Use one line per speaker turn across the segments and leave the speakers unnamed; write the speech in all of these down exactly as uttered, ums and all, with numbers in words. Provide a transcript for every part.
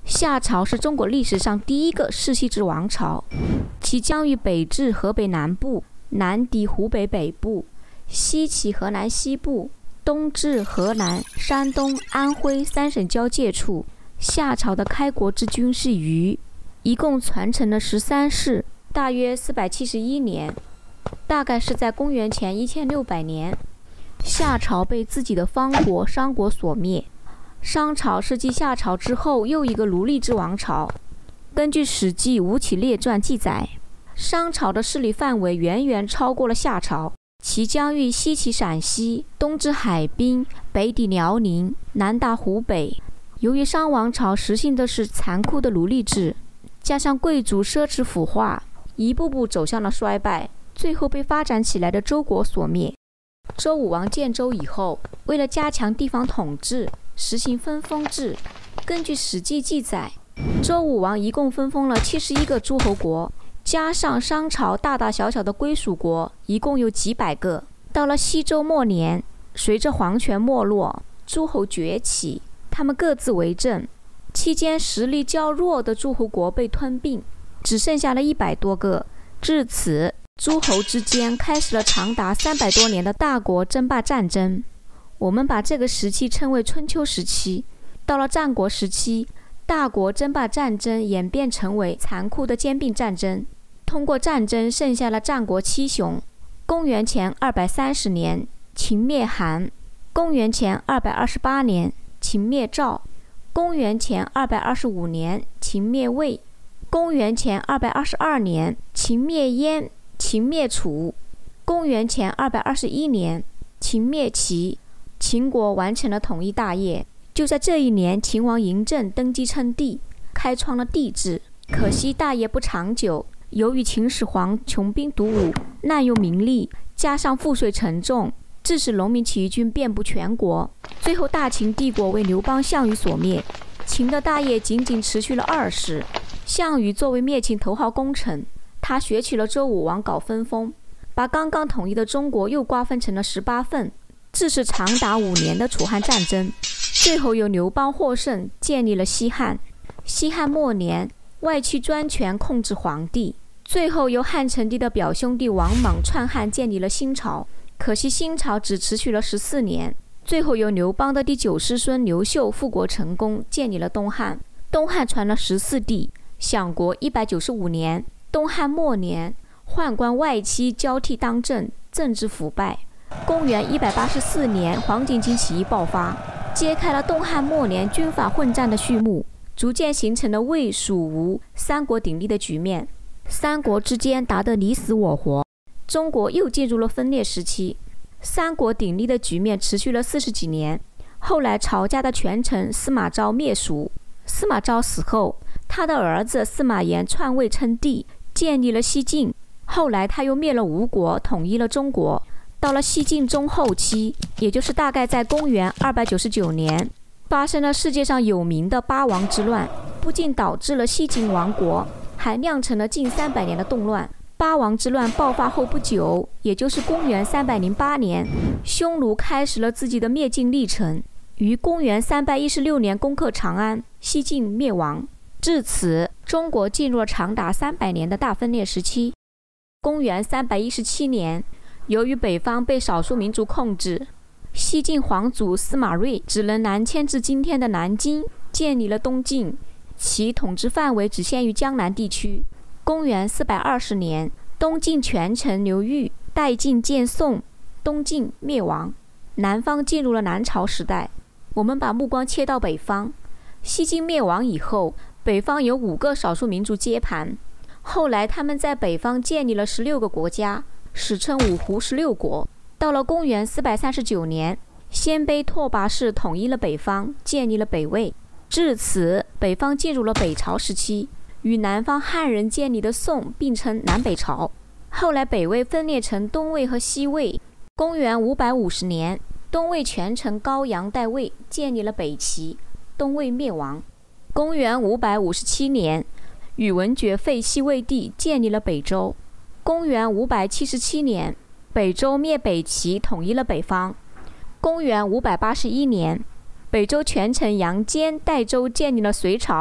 夏朝是中国历史上第一个世袭制王朝，其疆域北至河北南部，南抵湖北北部，西起河南西部，东至河南、山东、安徽三省交界处。夏朝的开国之君是禹，一共传承了十三世，大约四百七十一年，大概是在公元前一千六百年。夏朝被自己的方国商国所灭。商朝是继夏朝之后又一个奴隶制王朝。根据《史记·吴起列传》记载，商朝的势力范围远远超过了夏朝，其疆域西起陕西，东至海滨，北抵辽宁，南达湖北。由于商王朝实行的是残酷的奴隶制，加上贵族奢侈腐化，一步步走向了衰败，最后被发展起来的周国所灭。周武王建周以后，为了加强地方统治，实行分封制。根据《史记》记载，周武王一共分封了七十一个诸侯国，加上商朝大大小小的归属国，一共有几百个。到了西周末年，随着皇权没落，诸侯崛起，他们各自为政。期间实力较弱的诸侯国被吞并，只剩下了一百多个。至此，诸侯之间开始了长达三百多年的大国争霸战争。我们把这个时期称为春秋时期。到了战国时期，大国争霸战争演变成为残酷的兼并战争。通过战争剩下了战国七雄。公元前二百三十年，秦灭韩；公元前二百二十八年，秦灭赵；公元前二百二十五年，秦灭魏；公元前二百二十二年，秦灭燕；秦灭楚；公元前二百二十一年，秦灭齐。秦国完成了统一大业。就在这一年，秦王嬴政登基称帝，开创了帝制。可惜大业不长久，由于秦始皇穷兵黩武，滥用民力，加上赋税沉重，致使农民起义军遍布全国。最后大秦帝国为刘邦、项羽所灭。秦的大业仅仅持续了二世。项羽作为灭秦头号功臣，他学取了周武王搞分封，把刚刚统一的中国又瓜分成了十八份，致使长达五年的楚汉战争。最后由刘邦获胜，建立了西汉。西汉末年，外戚专权控制皇帝，最后由汉成帝的表兄弟王莽篡汉，建立了新朝。可惜新朝只持续了十四年，最后由刘邦的第九世孙刘秀复国成功，建立了东汉。东汉传了十四帝。享国一百九十五年，东汉末年，宦官外戚交替当政，政治腐败。公元一百八十四年，黄巾军起义爆发，揭开了东汉末年军阀混战的序幕，逐渐形成了魏、蜀、吴三国鼎立的局面。三国之间打得你死我活，中国又进入了分裂时期。三国鼎立的局面持续了四十几年。后来曹家的权臣司马昭灭蜀，司马昭死后，他的儿子司马炎篡位称帝，建立了西晋。后来他又灭了吴国，统一了中国。到了西晋中后期，也就是大概在公元二百九十九年，发生了世界上有名的八王之乱，不仅导致了西晋亡国，还酿成了近三百年的动乱。八王之乱爆发后不久，也就是公元三百零八年，匈奴开始了自己的灭晋历程，于公元三百一十六年攻克长安，西晋灭亡。至此，中国进入了长达三百年的大分裂时期。公元三百一十七年，由于北方被少数民族控制，西晋皇祖司马睿只能南迁至今天的南京，建立了东晋，其统治范围只限于江南地区。公元四百二十年，东晋权臣刘裕代晋建宋，东晋灭亡，南方进入了南朝时代。我们把目光切到北方，西晋灭亡以后，北方有五个少数民族接盘，后来他们在北方建立了十六个国家，史称五胡十六国。到了公元四百三十九年，鲜卑拓跋氏统一了北方，建立了北魏。至此，北方进入了北朝时期，与南方汉人建立的宋并称南北朝。后来北魏分裂成东魏和西魏。公元五百五十年，东魏权臣高阳代魏，建立了北齐，东魏灭亡。公元五百五十七年，宇文觉废西魏帝，建立了北周。公元五百七十七年，北周灭北齐，统一了北方。公元五百八十一年，北周权臣杨坚代周建立了隋朝。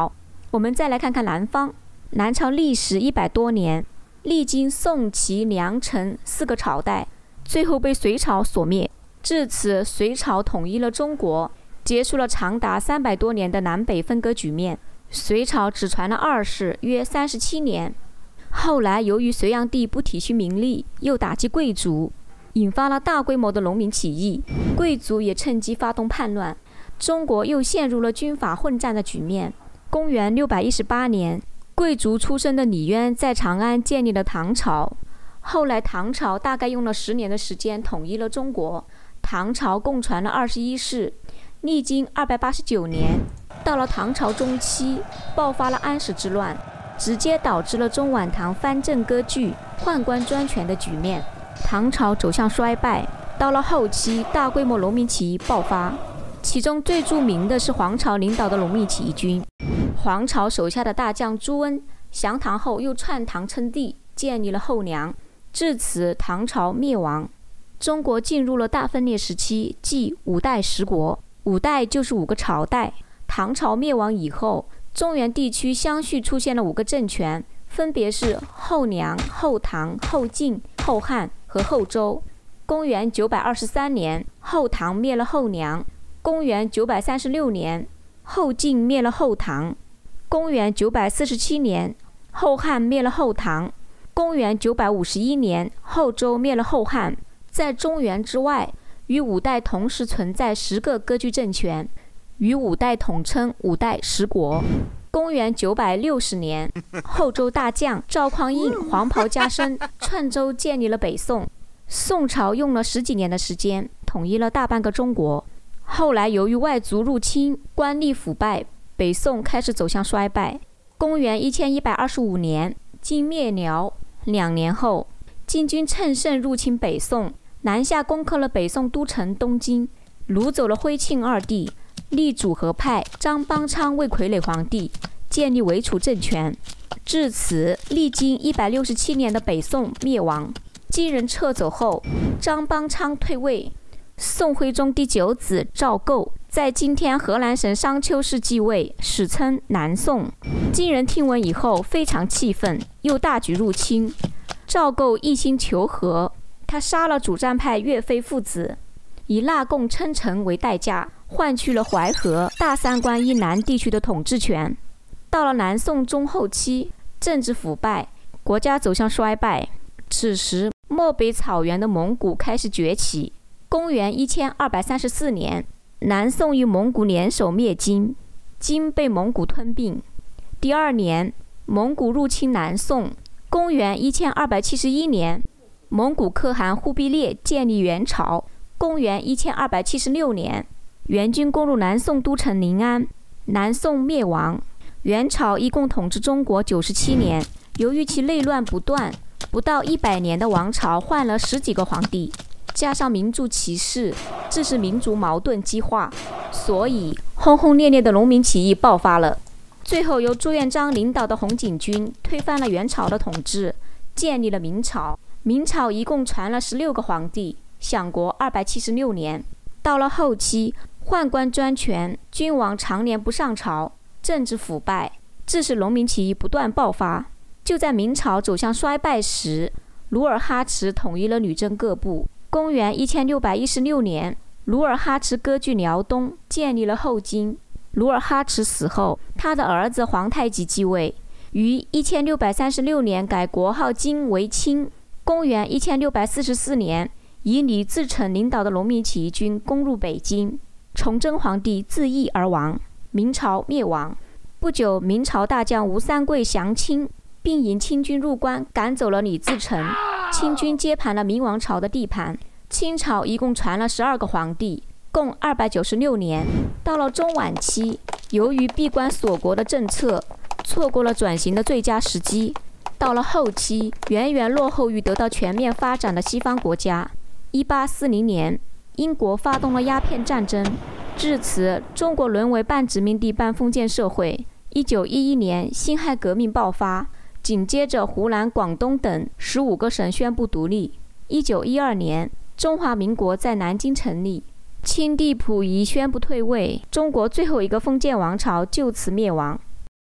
我们再来看看南方，南朝历时一百多年，历经宋、齐、梁、陈四个朝代，最后被隋朝所灭。至此，隋朝统一了中国，结束了长达三百多年的南北分割局面。隋朝只传了二世，约三十七年。后来由于隋炀帝不体恤民力，又打击贵族，引发了大规模的农民起义，贵族也趁机发动叛乱，中国又陷入了军阀混战的局面。公元六百一十八年，贵族出身的李渊在长安建立了唐朝。后来唐朝大概用了十年的时间统一了中国。唐朝共传了二十一世，历经二百八十九年，到了唐朝中期，爆发了安史之乱，直接导致了中晚唐藩镇割据、宦官专权的局面，唐朝走向衰败。到了后期，大规模农民起义爆发，其中最著名的是黄巢领导的农民起义军。黄巢手下的大将朱温降唐后，又篡唐称帝，建立了后梁，至此唐朝灭亡。中国进入了大分裂时期，即五代十国。五代就是五个朝代。唐朝灭亡以后，中原地区相续出现了五个政权，分别是后梁、后唐、后晋、后汉和后周。公元九百二十三年，后唐灭了后梁；公元九百三十六年，后晋灭了后唐；公元九百四十七年，后汉灭了后唐；公元九百五十一年，后周灭了后汉。在中原之外，与五代同时存在十个割据政权，与五代统称五代十国。公元九百六十年，后周大将赵匡胤黄袍加身，篡周建立了北宋。宋朝用了十几年的时间，统一了大半个中国。后来由于外族入侵，官吏腐败，北宋开始走向衰败。公元一千一百二十五年，金灭辽。两年后，金军乘胜入侵北宋，南下攻克了北宋都城东京，掳走了徽庆二帝，立主和派张邦昌为傀儡皇帝，建立伪楚政权。至此，历经一百六十七年的北宋灭亡。金人撤走后，张邦昌退位，宋徽宗第九子赵构在今天河南省商丘市继位，史称南宋。金人听闻以后非常气愤，又大举入侵。赵构一心求和，他杀了主战派岳飞父子，以纳贡称臣为代价，换取了淮河、大三关以南地区的统治权。到了南宋中后期，政治腐败，国家走向衰败。此时，漠北草原的蒙古开始崛起。公元一千二百三十四年，南宋与蒙古联手灭金，金被蒙古吞并。第二年，蒙古入侵南宋。公元一千二百七十一年，蒙古可汗忽必烈建立元朝。公元一千二百七十六年，元军攻入南宋都城临安，南宋灭亡。元朝一共统治中国九十七年，由于其内乱不断，不到一百年的王朝换了十几个皇帝，加上民族歧视，致使民族矛盾激化，所以轰轰烈烈的农民起义爆发了。最后由朱元璋领导的红巾军推翻了元朝的统治，建立了明朝。明朝一共传了十六个皇帝，享国二百七十六年。到了后期，宦官专权，君王常年不上朝，政治腐败，致使农民起义不断爆发。就在明朝走向衰败时，努尔哈赤统一了女真各部。公元一千六百一十六年，努尔哈赤割据辽东，建立了后金。努尔哈赤死后，他的儿子皇太极继位，于一千六百三十六年改国号金为清。公元一千六百四十四年，以李自成领导的农民起义军攻入北京，崇祯皇帝自缢而亡，明朝灭亡。不久，明朝大将吴三桂降清，并引清军入关，赶走了李自成。清军接盘了明王朝的地盘。清朝一共传了十二个皇帝，共二百九十六年。到了中晚期，由于闭关锁国的政策，错过了转型的最佳时机。到了后期，远远落后于得到全面发展的西方国家。一八四零年，英国发动了鸦片战争，至此，中国沦为半殖民地半封建社会。一九一一年，辛亥革命爆发，紧接着湖南、广东等十五个省宣布独立。一九一二年，中华民国在南京成立。清帝溥仪宣布退位，中国最后一个封建王朝就此灭亡。